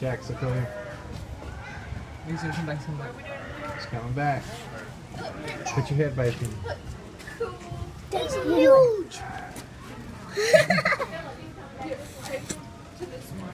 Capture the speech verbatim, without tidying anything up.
Jax, look over here. He's gonna come back, come back. He's coming back. Put your head by your feet. That's huge.